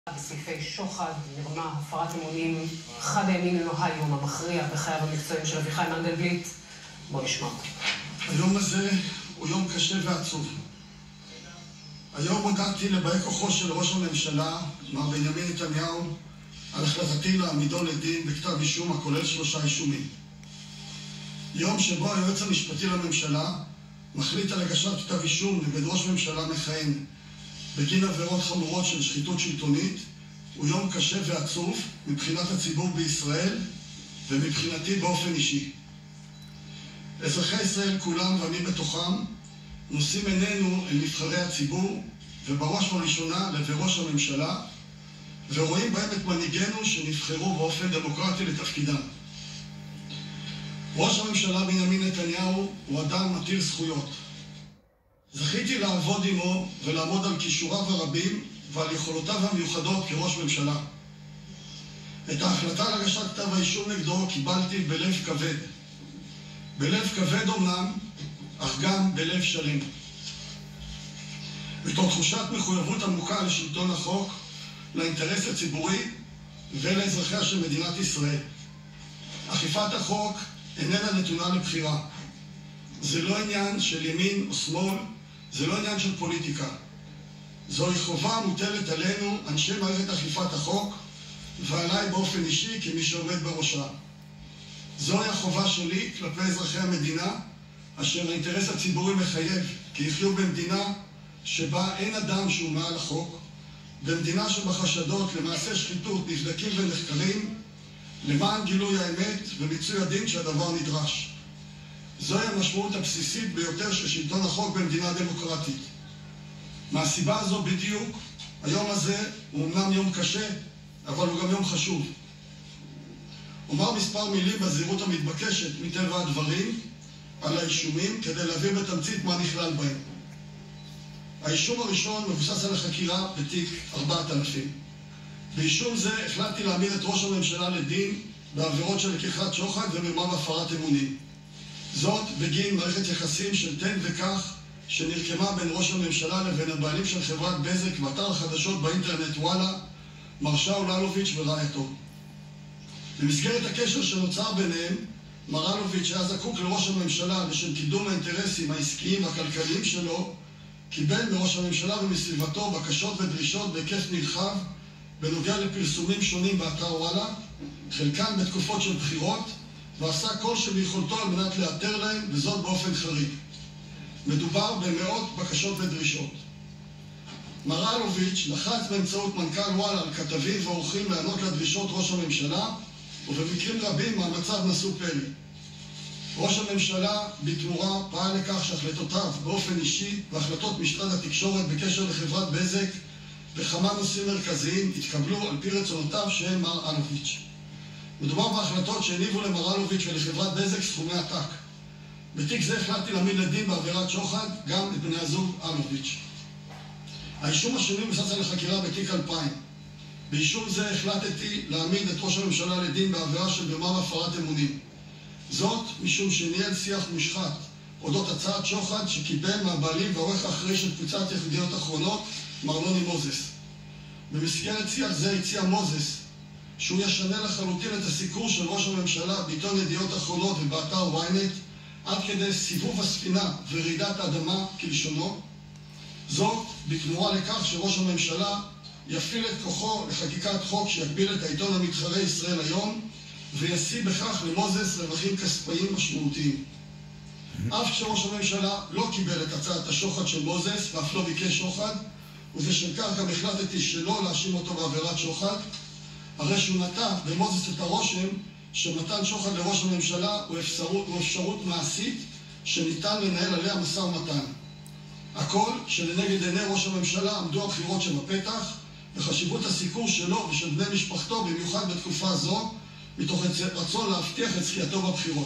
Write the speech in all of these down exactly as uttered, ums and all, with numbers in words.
בסעיפי שוחד, מרמה, הפרת אמונים, אחד הימים אינו היום המכריע בחייו המקצועיים של אביחי מנדלבליט. בוא נשמע. היום הזה הוא יום קשה ועצוב. היום הודעתי לבאי כוחו של ראש הממשלה, מר בנימין נתניהו, על החלטתי להעמידו לדין בכתב אישום הכולל שלושה אישומים. יום שבו היועץ המשפטי לממשלה מחליט על הגשת כתב אישום נגד ראש ממשלה מכהן בגין עבירות חמורות של שחיתות שלטונית, הוא יום קשה ועצוב מבחינת הציבור בישראל ומבחינתי באופן אישי. אזרחי ישראל כולם ואני בתוכם נושאים עינינו אל נבחרי הציבור ובראש ובראשונה לעבר ראש הממשלה, ורואים בהם את מנהיגינו שנבחרו באופן דמוקרטי לתפקידם. ראש הממשלה בנימין נתניהו הוא אדם עתיר זכויות. זכיתי לעבוד עמו ולעמוד על כישוריו הרבים ועל יכולותיו המיוחדות כראש ממשלה. את ההחלטה על הגשת כתב האישום נגדו קיבלתי בלב כבד. בלב כבד אומנם, אך גם בלב שלם. מתוך תחושת מחויבות עמוקה לשלטון החוק, לאינטרס הציבורי ולאזרחיה של מדינת ישראל. אכיפת החוק איננה נתונה לבחירה. זה לא עניין של ימין או שמאל, זה לא עניין של פוליטיקה. זוהי חובה מוטלת עלינו, אנשי מערכת אכיפת החוק, ועליי באופן אישי כמי שעומד בראשה. זוהי החובה שלי כלפי אזרחי המדינה, אשר האינטרס הציבורי מחייב, כי יחיו במדינה שבה אין אדם שהוא מעל החוק, במדינה שבה חשדות למעשה שחיתות נבדקים ונחקרים, למען גילוי האמת ומיצוי הדין שהדבר נדרש. זוהי המשמעות הבסיסית ביותר של שלטון החוק במדינה דמוקרטית. מהסיבה הזו בדיוק, היום הזה הוא אמנם יום קשה, אבל הוא גם יום חשוב. אומר מספר מילים בזהירות המתבקשת מטבע הדברים על האישומים כדי להבהיר בתמצית מה נכלל בהם. האישום הראשון מבוסס על החקירה בתיק ארבעת אלפים. באישום זה החלטתי להעמיד את ראש הממשלה לדין בעבירות של לקיחת שוחד ומרמה והפרת אמונים. זאת בגין מערכת יחסים של תן וכך שנרקמה בין ראש הממשלה לבין הבעלים של חברת בזק ואתר החדשות באינטרנט וואלה, מר שאול אלוביץ' ורעייתו. במסגרת הקשר שנוצר ביניהם, מר אלוביץ' היה זקוק לראש הממשלה לשם קידום האינטרסים העסקיים והכלכליים שלו, קיבל מראש הממשלה ומסביבתו בקשות ודרישות בהיקף נרחב בנוגע לפרסומים שונים באתר וואלה, חלקם בתקופות של בחירות, ועשה כל שביכולתו על מנת לאתר להם, וזאת באופן חריג. מדובר במאות בקשות ודרישות. מר אלוביץ' לחץ באמצעות מנכ"ל וואלה על כתבים ועורכים לענות לדרישות ראש הממשלה, ובמקרים רבים מהמצב נשאו פלא. ראש הממשלה בתמורה פעל לכך שהחלטותיו באופן אישי והחלטות משרד התקשורת בקשר לחברת בזק בכמה נושאים מרכזיים התקבלו על פי רצונותיו של מר אלוביץ'. מדובר בהחלטות שהניבו למר אלוביץ' ולחברת בזק סכומי עתק. בתיק זה החלטתי להעמיד לדין בעבירת שוחד גם את בני הזוג אלוביץ'. האישום השני מבוסס על החקירה בתיק אלפיים. באישום זה החלטתי להעמיד את ראש הממשלה לדין בעבירה של מרמה והפרת אמונים. זאת משום שניהל שיח מושחת אודות הצעת שוחד שקיבל מהבעלים והעורך האחראי של קבוצת ידיעות אחרונות, מר נוני מוזס. במסגרת שיח זה הציע מוזס שהוא ישנה לחלוטין את הסיקור של ראש הממשלה בעיתון ידיעות אחרונות ובאתר ויינט עד כדי סיבוב הספינה ורעידת האדמה כלשונו. זאת בתמורה לכך שראש הממשלה יפעיל את כוחו לחקיקת חוק שיגביל את העיתון המתחרה ישראל היום וישיא בכך למוזס רווחים כספיים משמעותיים. אף שראש הממשלה לא קיבל את הצעת השוחד של מוזס ואף לא ביקש שוחד, ובשל כך גם החלטתי שלא להאשים אותו בעבירת שוחד, הרי שהוא נטע במוזס את הרושם שמתן שוחד לראש הממשלה הוא אפשרות, הוא אפשרות מעשית שניתן לנהל עליה משא ומתן. הכל שלנגד עיני ראש הממשלה עמדו הבחירות שבפתח וחשיבות הסיקור שלו ושל בני משפחתו במיוחד בתקופה זו מתוך רצון להבטיח את זכייתו בבחירות.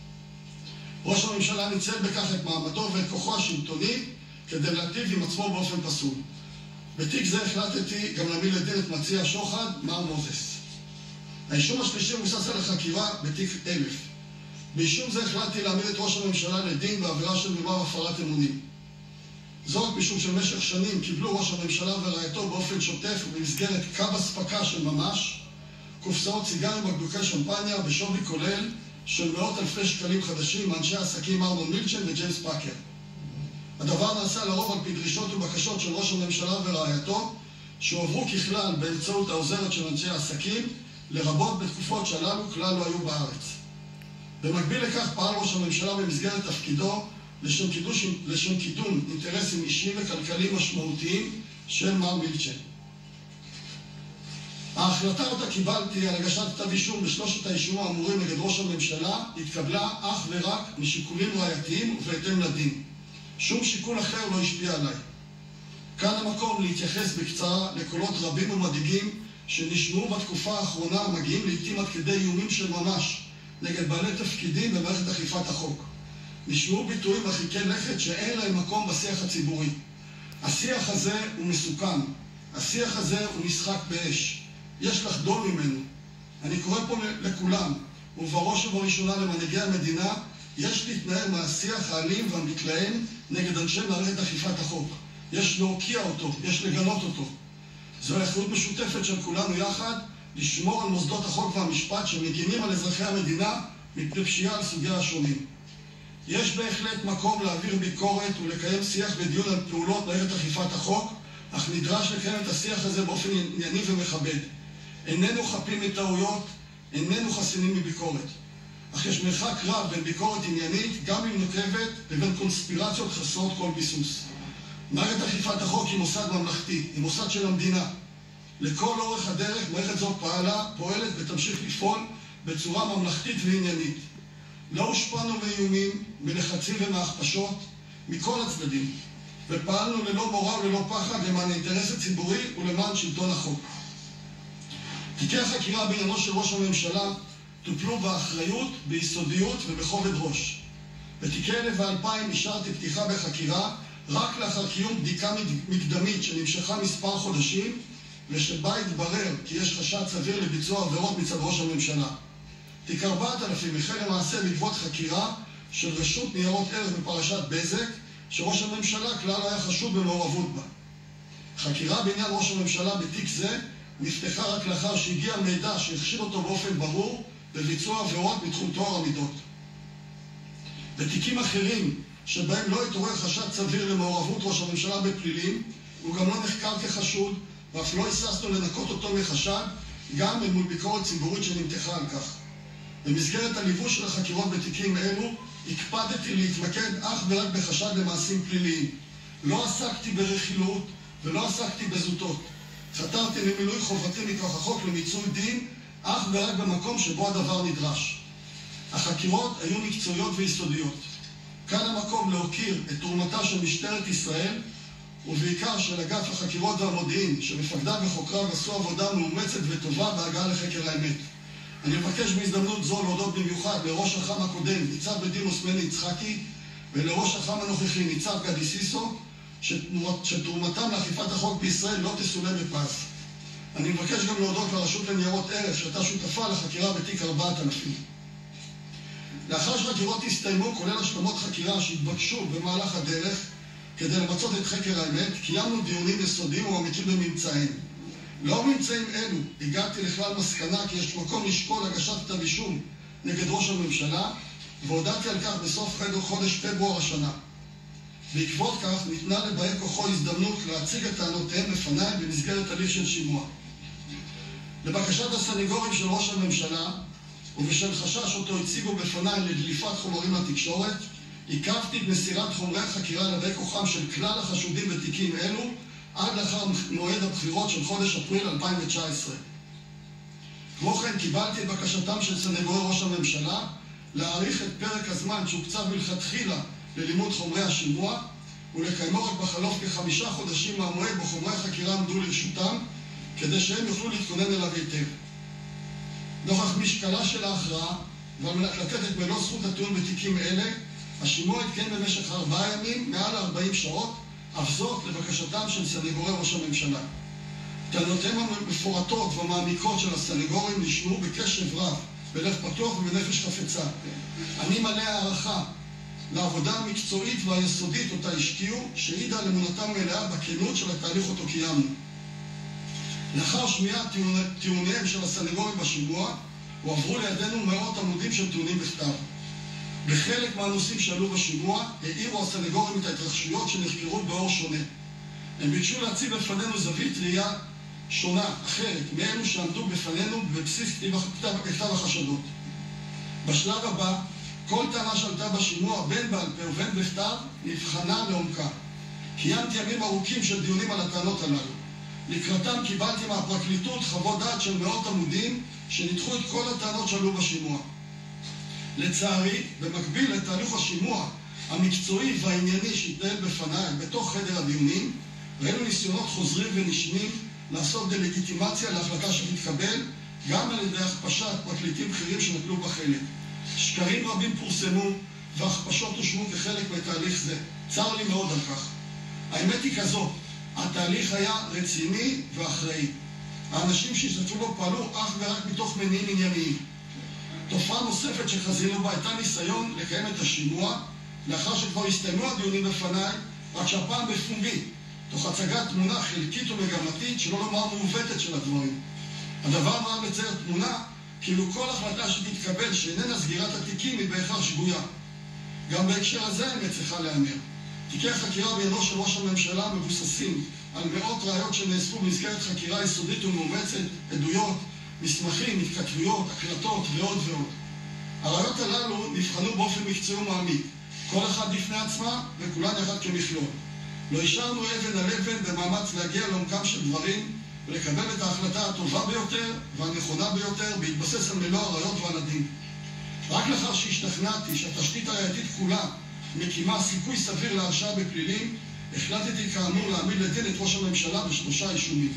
ראש הממשלה ניצל בכך את מעמדו ואת כוחו השלטוני כדי להטיב עם עצמו באופן פסול. בתיק זה החלטתי גם להעמיד לדין את מציע השוחד, מר מוזס. האישום השלישי מבוסס על החקירה בתיק אלף. באישום זה החלטתי להעמיד את ראש הממשלה לדין בעבירה של מרמה והפרת אמונים. זאת משום שבמשך שנים קיבלו ראש הממשלה ורעייתו באופן שוטף ובמסגרת קו אספקה של ממש קופסאות סיגרים ובקבוקי שמפניה בשווי כולל של מאות אלפי שקלים חדשים מאנשי העסקים ארנון מילצ'ן וג'יימס פאקר. הדבר נעשה לרוב על פי דרישות ובקשות של ראש הממשלה ורעייתו, שהועברו ככלל באמצעות העוזרת של אנשי העסקים, לרבות בתקופות שהללו כלל לא היו בארץ. במקביל לכך פעל ראש הממשלה במסגרת תפקידו לשם, קידוש, לשם קידום אינטרסים אישיים וכלכליים משמעותיים של מר מילצ'ן. ההחלטה אותה קיבלתי על הגשת כתב אישום בשלושת האישומים האמורים נגד ראש הממשלה התקבלה אך ורק משיקולים ראייתיים ובהתאם לדין. שום שיקול אחר לא השפיע עליי. כאן המקום להתייחס בקצרה לקולות רבים ומדאיגים שנשמעו בתקופה האחרונה מגיעים לעתים עד כדי איומים של ממש נגד בעלי תפקידים במערכת אכיפת החוק. נשמעו ביטויים מרחיקי לכת שאין להם מקום בשיח הציבורי. השיח הזה הוא מסוכן. השיח הזה הוא משחק באש. יש לחדול ממנו. אני קורא פה לכולם, ובראש ובראשונה למנהיגי המדינה, יש להתנער מהשיח האלים והמתלהם נגד אנשי מערכת אכיפת החוק. יש להוקיע אותו, יש לגנות אותו. זו אחריות משותפת של כולנו יחד לשמור על מוסדות החוק והמשפט שמגינים על אזרחי המדינה מפני פשיעה על סוגיה השונים. יש בהחלט מקום להעביר ביקורת ולקיים שיח ודיון על פעולות מערכת אכיפת החוק, אך נדרש לקיים את השיח הזה באופן ענייני ומכבד. איננו חפים מטעויות, איננו חסינים מביקורת. אך יש מרחק רב בין ביקורת עניינית, גם אם נוקבת, לבין קונספירציות חסרות כל ביסוס. מערכת אכיפת החוק היא מוסד ממלכתי, היא מוסד של המדינה. לכל אורך הדרך מערכת זו פעלה, פועלת ותמשיך לפעול בצורה ממלכתית ועניינית. לא הושפענו מאיומים, מלחצים ומהכפשות, מכל הצדדים, ופעלנו ללא מורא וללא פחד למען האינטרס הציבורי ולמען שלטון החוק. תיקי החקירה בעניינו של ראש הממשלה טופלו באחריות, ביסודיות ובכובד ראש. בתיקי אלף ואלפיים אישרתי פתיחה בחקירה רק לאחר קיום בדיקה מקדמית שנמשכה מספר חודשים, ושבה התברר כי יש חשד סביר לביצוע עבירות מצד ראש הממשלה. תיק ארבעת אלפים החל למעשה בעקבות חקירה של רשות ניירות ערך בפרשת בזק, שראש הממשלה כלל היה חשוד במעורבות בה. חקירה בעניין ראש הממשלה בתיק זה נפתחה רק לאחר שהגיע מידע שהכשיר אותו באופן ברור בביצוע עבירות מתחום טוהר המידות. בתיקים אחרים שבהם לא התעורר חשד סביר למעורבות ראש הממשלה בפלילים, הוא גם לא נחקר כחשוד, ואף לא היססנו לנקות אותו מחשד, גם אל מול ביקורת ציבורית שנמתחה על כך. במסגרת הליווי של החקירות בתיקים אלו, הקפדתי להתמקד אך ורק בחשד למעשים פליליים. לא עסקתי ברכילות ולא עסקתי בזוטות. חתרתי למילוי חובתי מכוח החוק למיצוי דין, אך ורק במקום שבו הדבר נדרש. החקירות היו מקצועיות ויסודיות. כאן המקום להוקיר את תרומתה של משטרת ישראל, ובעיקר של אגף החקירות והמודיעין, שמפקדיו וחוקריו עשו עבודה מאומצת וטובה בהגעה לחקר האמת. אני מבקש בהזדמנות זו להודות במיוחד לראש אח"מ הקודם, ניצב בדימוס מני יצחקי, ולראש אח"מ הנוכחי, ניצב גדי סיסו, שתרומתם לאכיפת החוק בישראל לא תסולא בפז. אני מבקש גם להודות לרשות לניירות ערך, שהייתה שותפה לחקירה בתיק ארבעת אלפים. לאחר שחקירות הסתיימו, כולל השלמות חקירה שהתבקשו במהלך הדרך, כדי למצות את חקר האמת, קיימנו דיונים יסודיים ומעמיקים בממצאים. לאור ממצאים אלו, הגעתי לכלל מסקנה כי יש מקום לשקול הגשת כתב אישום נגד ראש הממשלה, והודעתי על כך בסוף חודש פברואר השנה. בעקבות כך ניתנה לבאי כוחו הזדמנות להציג את טענותיהם לפניי במסגרת הליך של שימוע. לבקשת הסניגורים של ראש הממשלה, ובשל חשש אותו הציגו בפניי לדליפת חומרים לתקשורת, עיכבתי את מסירת חומרי החקירה לבאי כוחם של כלל החשודים בתיקים אלו, עד לאחר מועד הבחירות של חודש אפריל אלפיים תשע עשרה. כמו כן קיבלתי את בקשתם של סניגורי ראש הממשלה להאריך את פרק הזמן שהוקצב מלכתחילה ללימוד חומרי השימוע, ולקיימו רק בחלוף כחמישה חודשים מהמועד בו חומרי החקירה עמדו לרשותם, כדי שהם יוכלו להתכונן אליו היטב. נוכח משקלה של ההכרעה, ועל מנת לתת את מלוא זכות הטיעון בתיקים אלה, השימוע התקיים במשך ארבעה ימים, מעל ארבעים שעות, אף זאת לבקשתם של סניגורי ראש הממשלה. טענותיהם המפורטות והמעמיקות של הסניגורים נשמעו בקשב רב, בלב פתוח ובנפש חפצה. אני מלא הערכה לעבודה המקצועית והיסודית אותה השקיעו, שהעידה על אמונתם מלאה בכנות של התהליך אותו קיימנו. לאחר שמיעת טיעוניהם של הסנגורים בשימוע, הועברו לידינו מאות עמודים של טיעונים בכתב. בחלק מהנושאים שעלו בשימוע, העירו הסנגורים את ההתרחשויות שנחקרו באור שונה. הם ביקשו להציב בפנינו זווית ראייה שונה, אחרת, מאלו שעמדו בפנינו בבסיס כתב החשדות. בשלב הבא, כל טענה שעלתה בשימוע, בין בעל פה ובין בכתב, נבחנה לעומקה. קיימתי ימים ארוכים של דיונים על הטענות הללו. לקראתם קיבלתי מהפרקליטות חוות דעת של מאות עמודים שניתחו את כל הטענות שעלו בשימוע. לצערי, במקביל לתהליך השימוע המקצועי והענייני שהתנהל בפניי בתוך חדר הדיונים, ראינו ניסיונות חוזרים ונשנים לעשות דלגיטימציה להחלטה שתתקבל, גם על ידי הכפשת פרקליטים בכירים שנטלו בחלק. שקרים רבים פורסמו והכפשות הושמו כחלק מתהליך זה. צר לי מאוד על כך. האמת היא כזו, התהליך היה רציני ואחראי. האנשים שהשתתפו בו פעלו אך ורק מתוך מניעים ענייניים. תופעה נוספת שחזינו בה הייתה ניסיון לקיים את השימוע לאחר שכבר הסתיימו הדיונים בפניי, רק שהפעם בפומבי, תוך הצגת תמונה חלקית ומגמתית שלא לומר מעוותת של הדברים. הדבר נראה מצייר תמונה כאילו כל החלטה שתתקבל שאיננה סגירת התיקים היא בהכרח שגויה. גם בהקשר הזה האמת צריכה להיאמר. תיקי החקירה בעניינו של ראש הממשלה מבוססים על מאות ראיות שנאספו במסגרת חקירה יסודית ומאומצת, עדויות, מסמכים, התכתבויות, הקלטות ועוד ועוד. הראיות הללו נבחנו באופן מקצועי ומעמיק, כל אחד בפני עצמה וכולן יחד כמכלול. לא השארנו אבן על אבן במאמץ להגיע לעומקם של דברים ולקבל את ההחלטה הטובה ביותר והנכונה ביותר בהתבסס על מלוא הראיות ועל הדין. רק לאחר שהשתכנעתי שהתשתית הראייתית כולה מקימה סיכוי סביר להרשעה בפלילים, החלטתי כאמור להעמיד לדין את ראש הממשלה בשלושה אישומים.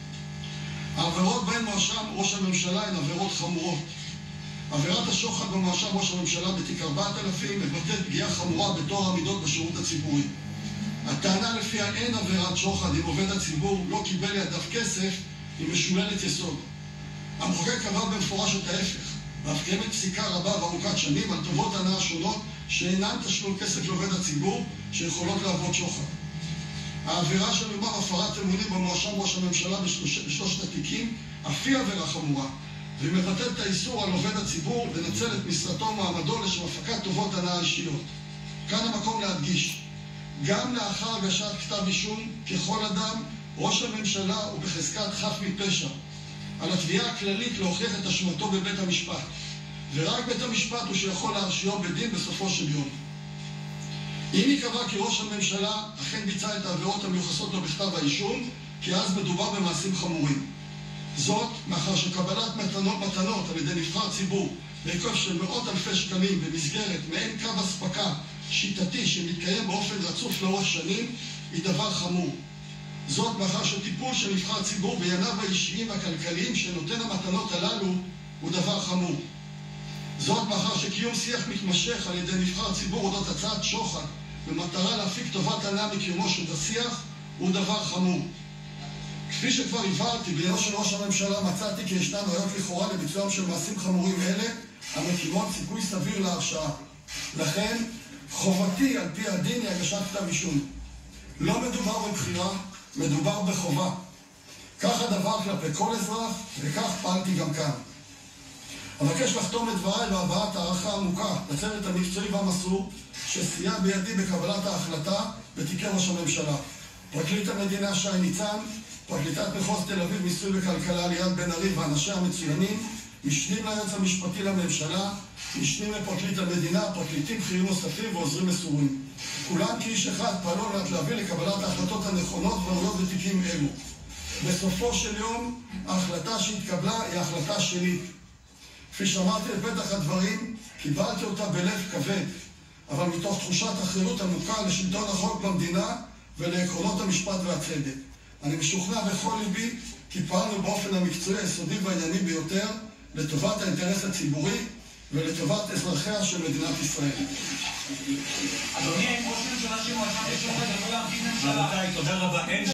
העבירות בהן מואשם ראש הממשלה הן עבירות חמורות. עבירת השוחד במואשם ראש הממשלה בתיק ארבעת אלפים מבטאת פגיעה חמורה בטוהר המידות בשירות הציבורי. הטענה לפיה אין עבירת שוחד אם עובד הציבור לא קיבל לידיו כסף היא משוללת יסוד. המחוקק קבע במפורש את ההפך, ואף קיימת פסיקה רבה וארוכת שנים על טובות הנאה שונות שאינן תשלום כסף לעובד הציבור שיכולות לעבוד שוחד. העבירה שמדובר הפרת אמונים במואשם ראש הממשלה בשלוש, בשלושת התיקים אף היא עבירה חמורה, והיא מבטאת את האיסור על עובד הציבור לנצל את משרתו ומעמדו לשם הפקת טובות הנאה אישיות. כאן המקום להדגיש, גם לאחר הגשת כתב אישום, ככל אדם, ראש הממשלה הוא בחזקת חף מפשע. על התביעה הכללית להוכיח את אשמתו בבית המשפט, ורק בית המשפט הוא שיכול להרשיעו בדין בסופו של יום. אם ייקבע כי ראש הממשלה אכן ביצע את העבירות המיוחסות לו בכתב האישום, כי אז מדובר במעשים חמורים. זאת, מאחר שקבלת מתנות, מתנות על ידי נבחר ציבור בהיקף של מאות אלפי שקלים במסגרת מעין קו אספקה שיטתי שמתקיים באופן רצוף לאורך שנים, היא דבר חמור. זאת מאחר שטיפול של נבחר ציבור בענייניו האישיים והכלכליים שנותן המתנות הללו הוא דבר חמור. זאת מאחר שקיום שיח מתמשך על ידי נבחר ציבור אודות הצעת שוחד במטרה להפיק טובת הנאה מקיומו של השיח הוא דבר חמור. כפי שכבר הבהרתי, בעניינו של ראש הממשלה מצאתי כי ישנן ראיות לכאורה לביצועם של מעשים חמורים אלה המקימות סיכוי סביר להרשעה. לכן, חובתי על פי הדין היא הגשת כתב אישום. לא מדובר בבחירה, מדובר בחובה. כך הדבר כלפי כל אזרח, וכך פעלתי גם כאן. אבקש לחתום את דבריי בהבעת הערכה עמוקה לצוות המקצועי והמסור שסייע בידי בקבלת ההחלטה בתיקי ראש הממשלה. פרקליט המדינה שי ניצן, פרקליטת מחוז תל אביב מיסוי וכלכלה ליאת בן ארי ואנשיה המצוינים, משנים ליועץ המשפטי לממשלה, משנים לפרקליט המדינה, פרקליטים בכירים נוספים ועוזרים מסורים. כולם כאיש אחד פעלו על מנת להביא לקבלת ההחלטות הנכונות והראויות בתיקים אלו. בסופו של יום, ההחלטה שהתקבלה היא ההחלטה שלי. כפי שאמרתי בפתח הדברים, קיבלתי אותה בלב כבד, אבל מתוך תחושת אחריות עמוקה לשלטון החוק במדינה ולעקרונות המשפט והצדק. אני משוכנע בכל ליבי כי פעלנו באופן המקצועי, היסודי והענייני ביותר לטובת האינטרס הציבורי ולטובת אזרחיה של מדינת ישראל. אדוני, ראש ממשלה שמואשם בשוחד יכול להרכיב ממשלה. תודה רבה.